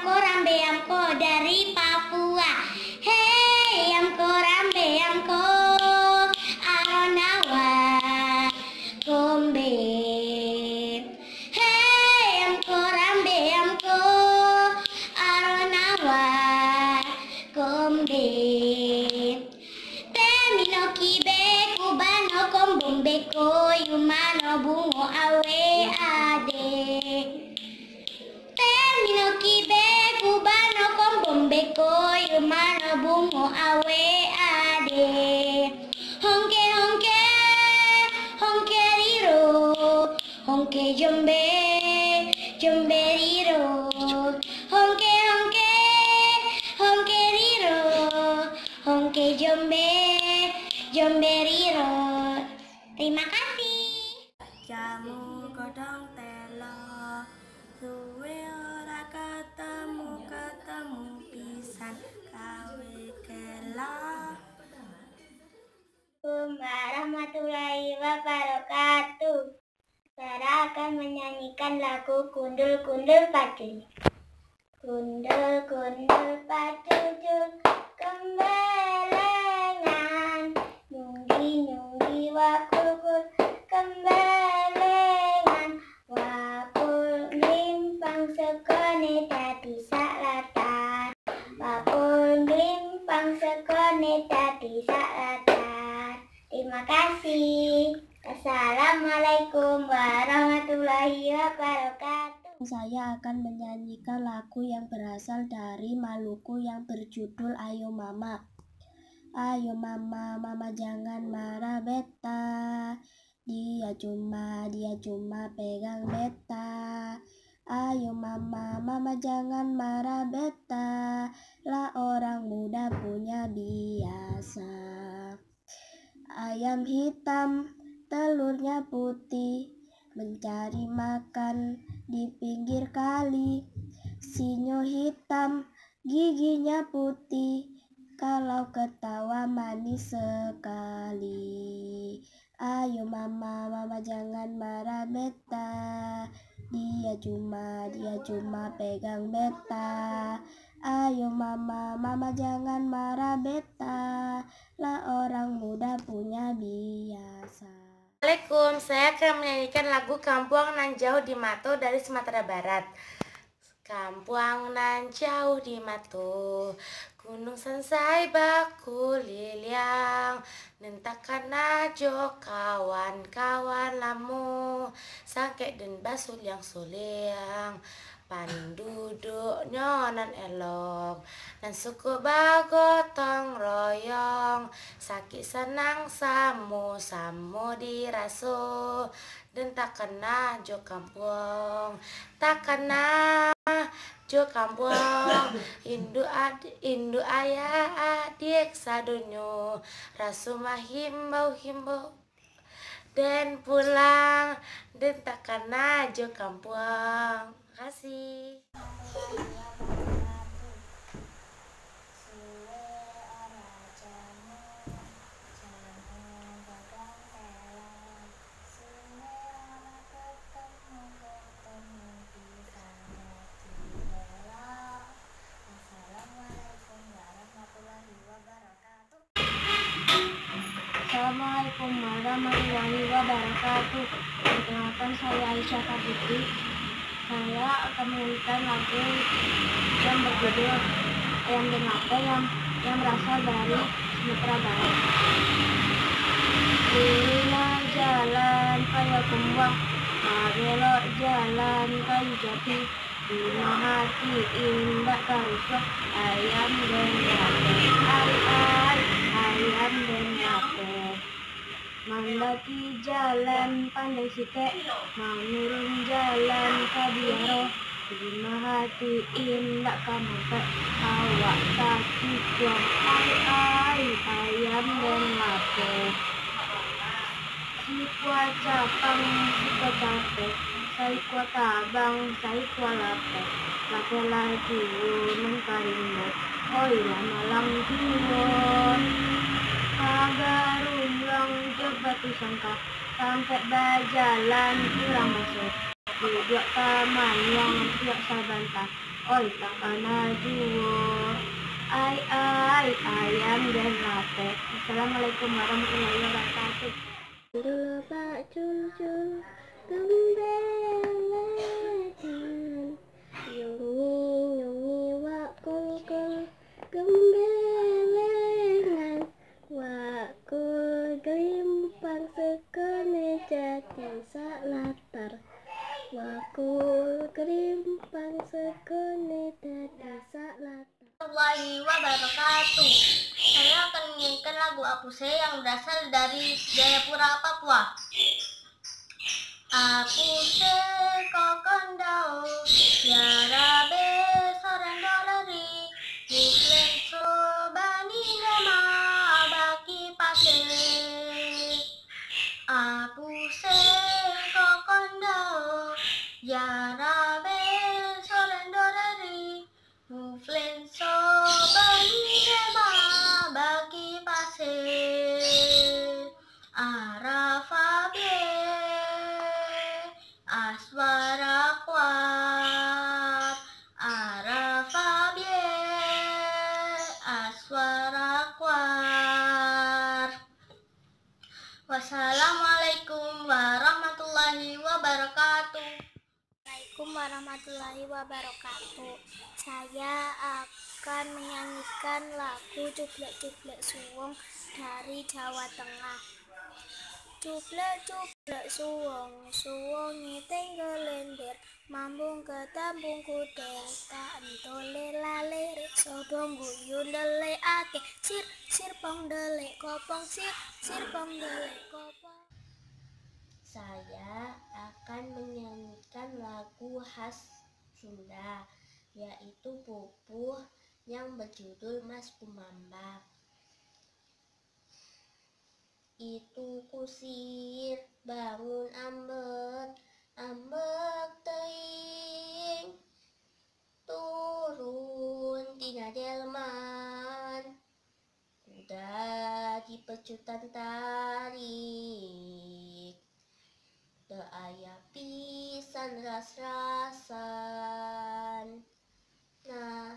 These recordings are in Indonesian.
Rambe dari Papua. Hey Rambe Aronawa Gombe. Hey Rambe Aronawa Gombe. Temino kibe kubano kombombe ko yumano bungo awe ade. Temino kibe kubano kombombe ko yumano bungo awe ade. Honke honke honke riro honke jombe jombe riro honke honke honke riro honke jombe jombe riro. Terima kasih. Jamu godong telo, suwe ora ketemu pisan kawe kelo. Assalamualaikum warahmatullahi wabarakatuh. Saya akan menyanyikan lagu Gundul-Gundul Pacul. Gundul-gundul pacucul kembelengan, nyunggi-nyunggi wakul-kul kembelengan, wakul glimpang sekone dadi salatan, wakul glimpang sekone dadi salatan. Terima kasih. Assalamualaikum warahmatullahi wabarakatuh. Saya akan menyanyikan lagu yang berasal dari Maluku yang berjudul Ayo Mama. Ayo mama, mama jangan marah beta. Dia cuma pegang beta. Ayo mama, mama jangan marah beta. Lah orang muda punya biasa. Ayam hitam, telurnya putih, mencari makan di pinggir kali. Sinyo hitam, giginya putih, kalau ketawa manis sekali. Ayo mama, mama jangan marah beta. Dia cuma pegang beta. Ayo mama, mama jangan marah beta. Lah orang muda punya biasa. Assalamualaikum, saya akan menyanyikan lagu Kampuang Nan Jauh di Mato dari Sumatera Barat. Kampuang nan jauh di Mato, gunung sansai baku liliang, nentakan najo kawan-kawan lamu, sangke den basul yang suliang, panduduk nyonan elok, nan suku bagotong royong, sakit senang samu diraso, dan tak kena jo kampung, tak kena jo kampung, indu ayah adik sadonyo, rasumah himbau dan pulang, dan tak kena jo kampung. Terima kasih. Assalamualaikum warahmatullahi wabarakatuh. Perkenalkan, saya Aisyah Kapiti. Saya akan menyanyikan lagu yang berjudul Ayam dan Lape yang berasal dari Sumatera Barat. Lima jalan kayu kembang, belok jalan kayu jati, lima hati indah karusah, ayam dan lape, ayam dan lape. Mandaki jalan pandai sike, menurun jalan kabiaro, lima hati indah kamupe, awak kaki kuang, ayam dan lape. Sikwa capang, sikwa tape, saikwa tabang, saikwa lape, lape lagi gunung karimbo, oi lama lang timur. Kagarung lang batu sangka, sampai berjalan pulang masuk. Duduk taman yang siap sabantah, oi takana juwo, ai ayam dan latte. Assalamualaikum warahmatullahi wabarakatuh. Dulu Pak Cun gembeletan, yungi wak kung gembelengan, wak kul gelimpang sekone jati sak latar, wak kul gelimpang sekone jati sak latar. Warahmatullahi wabarakatuh. Saya akan menyanyikan lagu Apuse yang berasal dari Jayapura, Papua. Apuse kokondao, yarabe sorendorari, muklenso bani nema baki pase. Apuse kokondao, yarabe sorendorari, muflenso banirema bagi pase. Arafabie aswara kuat, arafabie aswara kuat. Wassalamualaikum warahmatullahi wabarakatuh. Assalamualaikum warahmatullahi wabarakatuh. Saya akan menyanyikan lagu Cublek-Cublek Suwung dari Jawa Tengah. Cublek-cublek suwung, suwungi tinggal lendir, mambung ketambung kudel, tak entole lale, sobong guyun dele ake, sir pong dele kopong, sir pong dele kopong. Saya akan menyanyikan lagu khas Sunda, yaitu Pupuh yang berjudul Mas Kumambang. Itu kusir bangun ambek teing, turun tina delman, udah di pecutan tarik, teu aya pisan ras-rasan. Nah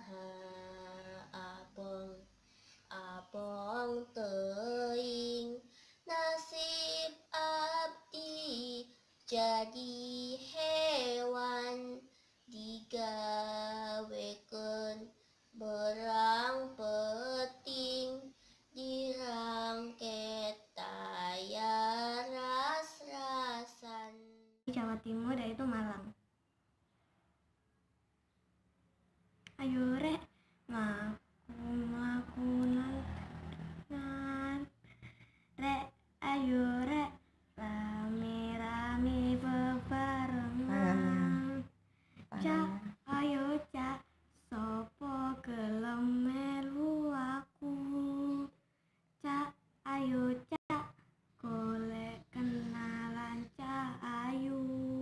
abong teuing, nasib abdi jadi hewan, digawekeun berang peting, dirangket taya ras-rasan. Jawa Timur yaitu Malang. Ayo rek ngaku nan, rek ayo rek rame-rame bebarengan, cak ayo cak sopo gelem melu aku, cak ayo cak golek kenalan cak ayu,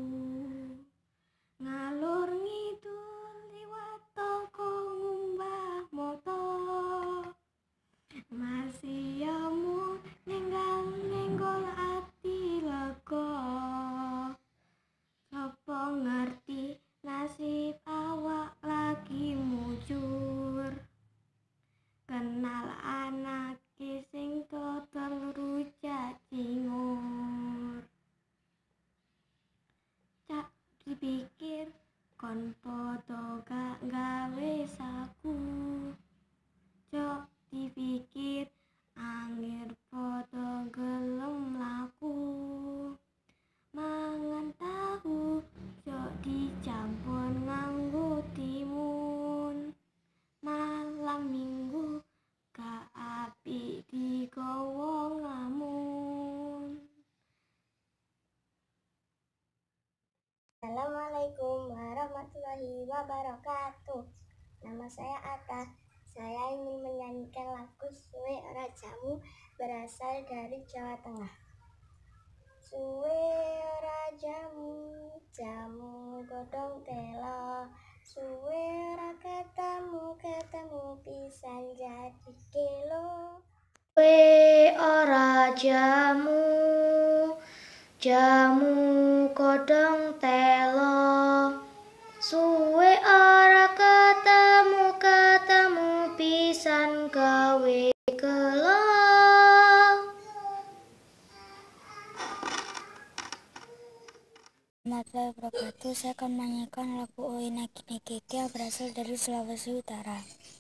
ngalur ngidul liwat toko ngumbah moto, masiamu nyenggol ati lego, sopo ngerti nasib awak lagi mujur, kenal anak sing total rujak cingur, cak dipikir kon podo gak gawe saku, cok dipikir angger podo gelem laku, mangan tahu cok dicampur nganggo timun, malam minggu gak apik digowo ngamun. Assalamualaikum warahmatullahi wabarakatuh. Nama saya Atta. Saya ingin menyanyikan lagu Suwe Ora Jamu berasal dari Jawa Tengah. Suwe ora jamu, jamu godhong telo, suwe ora ketemu pisan jadi kelo. Suwe ora jamu, jamu godhong telo, suwe ora warahmatullahi wabarakatuh. Saya akan menyanyikan lagu Oina Kini Keke yang berasal dari Sulawesi Utara.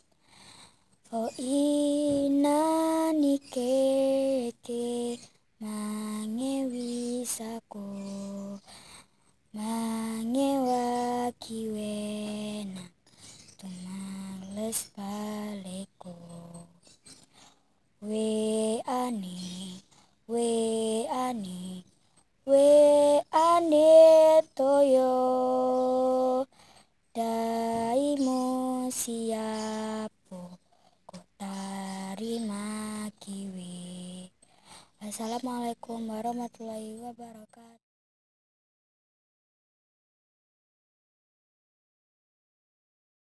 Oina ni keke mangewisako mangewaki wenang tumales baleko we ane toyo daimo siapo kotari makiwe. Assalamualaikum warahmatullahi wabarakatuh.